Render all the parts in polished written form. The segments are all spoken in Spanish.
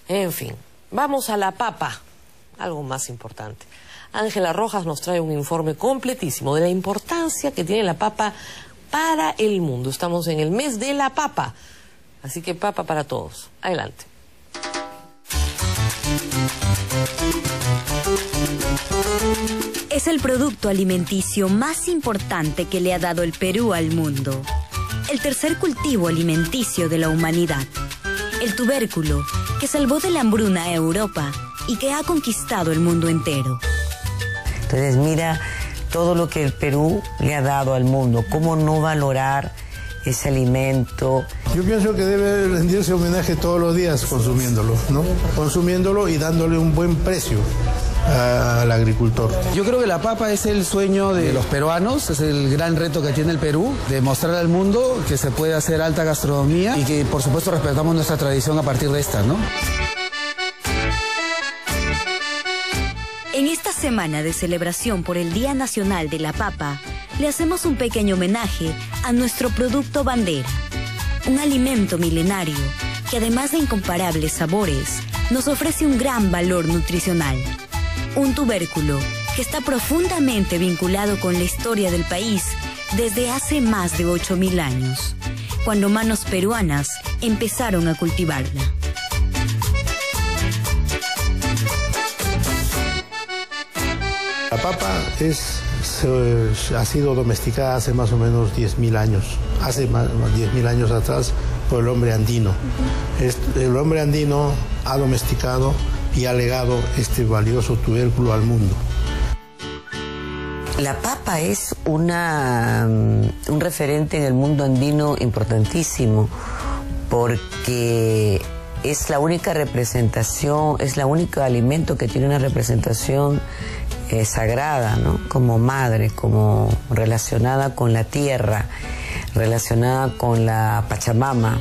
En fin, vamos a la papa, algo más importante. Ángela Rojas nos trae un informe completísimo de la importancia que tiene la papa para el mundo. Estamos en el mes de la papa, así que papa para todos. Adelante. Es el producto alimenticio más importante que le ha dado el Perú al mundo. El tercer cultivo alimenticio de la humanidad. El tubérculo que salvó de la hambruna a Europa y que ha conquistado el mundo entero. Entonces mira todo lo que el Perú le ha dado al mundo. ¿Cómo no valorar ese alimento? Yo pienso que debe rendirse homenaje todos los días consumiéndolo, ¿no? Consumiéndolo y dándole un buen precio al agricultor. Yo creo que la papa es el sueño de los peruanos, es el gran reto que tiene el Perú, de mostrar al mundo que se puede hacer alta gastronomía y que por supuesto respetamos nuestra tradición a partir de esta, ¿no? En esta semana de celebración por el Día Nacional de la Papa, le hacemos un pequeño homenaje a nuestro producto bandera, un alimento milenario que además de incomparables sabores, nos ofrece un gran valor nutricional. Un tubérculo que está profundamente vinculado con la historia del país desde hace más de 8.000 años, cuando manos peruanas empezaron a cultivarla. La papa ha sido domesticada hace más o menos 10.000 años, hace 10.000 años atrás por el hombre andino. El hombre andino ha domesticado y ha legado este valioso tubérculo al mundo. La papa es un referente en el mundo andino importantísimo porque es la única representación, es el único alimento que tiene una representación sagrada, ¿no? Como madre, como relacionada con la tierra, relacionada con la Pachamama.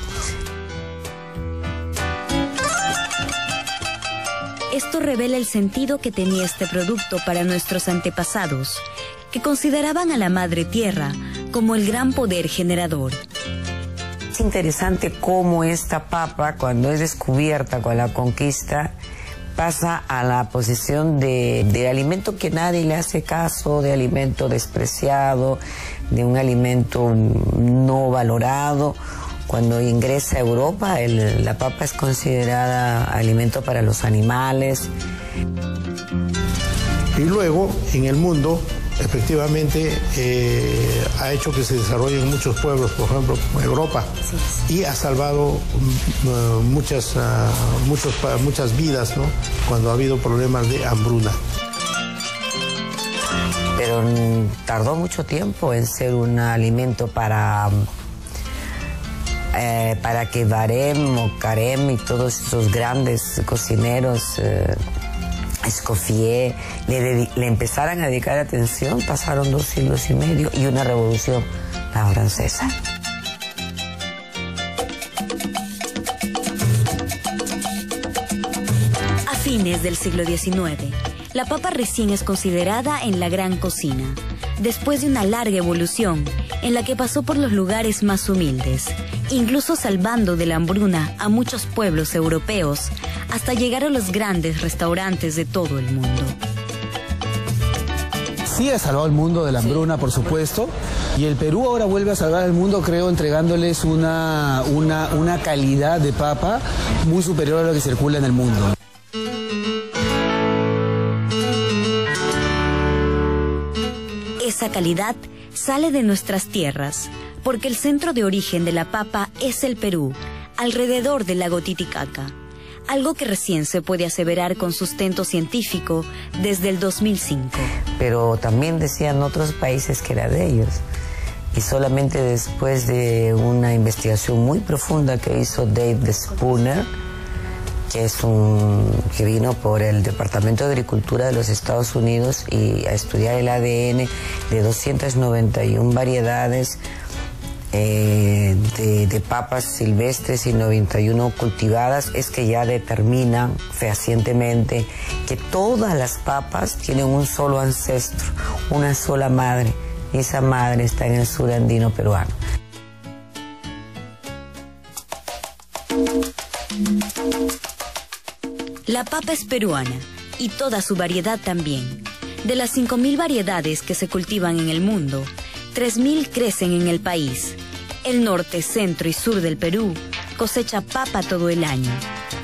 Esto revela el sentido que tenía este producto para nuestros antepasados, que consideraban a la Madre Tierra como el gran poder generador. Es interesante cómo esta papa, cuando es descubierta con la conquista, pasa a la posición de alimento que nadie le hace caso, de alimento despreciado, de un alimento no valorado. Cuando ingresa a Europa, la papa es considerada alimento para los animales. Y luego, en el mundo, efectivamente, ha hecho que se desarrollen muchos pueblos, por ejemplo, Europa, y ha salvado muchas vidas, ¿no? Cuando ha habido problemas de hambruna. Pero tardó mucho tiempo en ser un alimento para que Barem o Carême y todos esos grandes cocineros, Escoffier, le empezaran a dedicar atención. Pasaron 2 siglos y medio y una revolución, la francesa. A fines del siglo XIX, la papa recién es considerada en la gran cocina, después de una larga evolución en la que pasó por los lugares más humildes, incluso salvando de la hambruna a muchos pueblos europeos, hasta llegar a los grandes restaurantes de todo el mundo. Sí ha salvado al mundo de la hambruna, por supuesto, y el Perú ahora vuelve a salvar al mundo, creo, entregándoles una calidad de papa muy superior a lo que circula en el mundo. Esa calidad sale de nuestras tierras, porque el centro de origen de la papa es el Perú, alrededor del lago Titicaca, algo que recién se puede aseverar con sustento científico desde el 2005. Pero también decían otros países que era de ellos. Y solamente después de una investigación muy profunda que hizo Dave Spooner, que vino por el Departamento de Agricultura de los Estados Unidos y a estudiar el ADN de 291 variedades de papas silvestres y 91 cultivadas, es que ya determinan fehacientemente que todas las papas tienen un solo ancestro, una sola madre, y esa madre está en el sur andino peruano. La papa es peruana y toda su variedad también. De las 5.000 variedades que se cultivan en el mundo, 3.000 crecen en el país. El norte, centro y sur del Perú cosecha papa todo el año.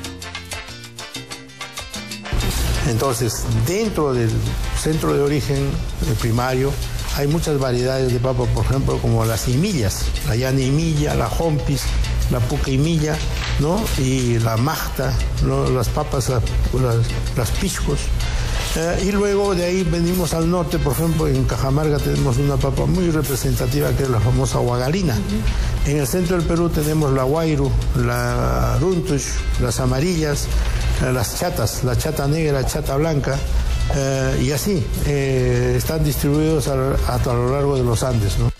Entonces, dentro del centro de origen primario, hay muchas variedades de papa, por ejemplo, como las imillas, la llana imilla, la jompis, la puca imilla, ¿no? Y la magta, ¿no? Las papas, las piscos. Y luego de ahí venimos al norte, por ejemplo, en Cajamarca tenemos una papa muy representativa que es la famosa huagalina. En el centro del Perú tenemos la huayru, la runtush, las amarillas, las chatas, la chata negra, chata blanca, y así están distribuidos a lo largo de los Andes, ¿no?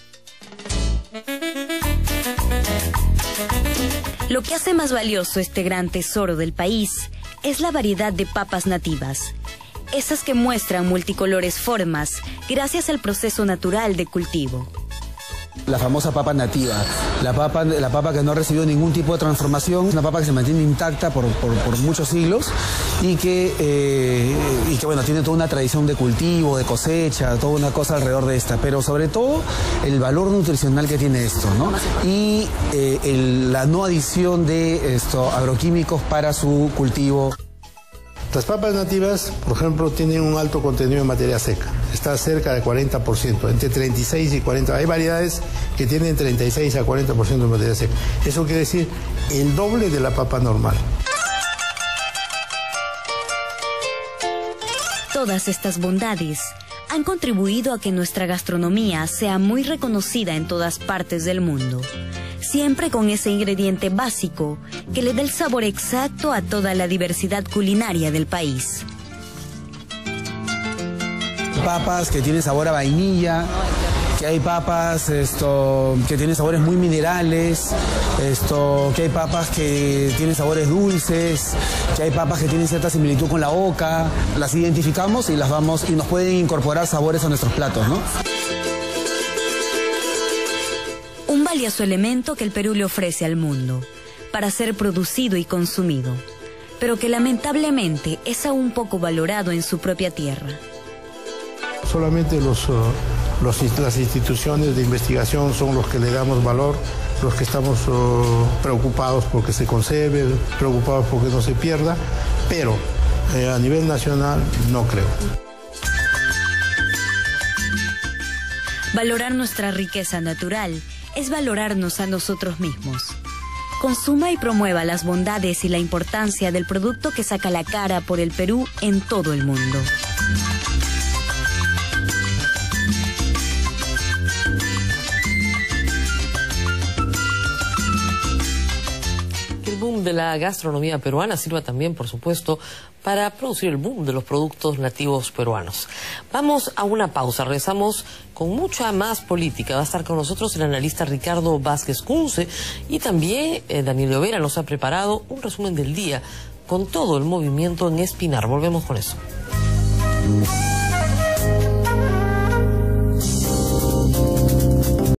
Lo que hace más valioso este gran tesoro del país es la variedad de papas nativas. Esas que muestran multicolores formas gracias al proceso natural de cultivo. La famosa papa nativa, la papa que no ha recibido ningún tipo de transformación, una papa que se mantiene intacta por muchos siglos y que bueno, tiene toda una tradición de cultivo, de cosecha, toda una cosa alrededor de esta, pero sobre todo el valor nutricional que tiene esto, ¿no? Y la no adición de agroquímicos para su cultivo. Las papas nativas, por ejemplo, tienen un alto contenido en materia seca. Está cerca del 40%, entre 36 y 40%. Hay variedades que tienen 36 a 40% de materia seca. Eso quiere decir el doble de la papa normal. Todas estas bondades han contribuido a que nuestra gastronomía sea muy reconocida en todas partes del mundo. Siempre con ese ingrediente básico que le da el sabor exacto a toda la diversidad culinaria del país. Papas que tienen sabor a vainilla, que hay papas que tienen sabores muy minerales, que hay papas que tienen sabores dulces, que hay papas que tienen cierta similitud con la oca. Las identificamos y nos pueden incorporar sabores a nuestros platos, ¿no? Un valioso elemento que el Perú le ofrece al mundo para ser producido y consumido, pero que lamentablemente es aún poco valorado en su propia tierra. Solamente las instituciones de investigación son los que le damos valor, los que estamos preocupados porque se conserve, preocupados porque no se pierda, pero a nivel nacional no creo. Valorar nuestra riqueza natural es valorarnos a nosotros mismos. Consuma y promueva las bondades y la importancia del producto que saca la cara por el Perú en todo el mundo. El boom de la gastronomía peruana sirva también, por supuesto, para producir el boom de los productos nativos peruanos. Vamos a una pausa, regresamos con mucha más política. Va a estar con nosotros el analista Ricardo Vázquez Kunze y también Daniel Llovera nos ha preparado un resumen del día con todo el movimiento en Espinar. Volvemos con eso.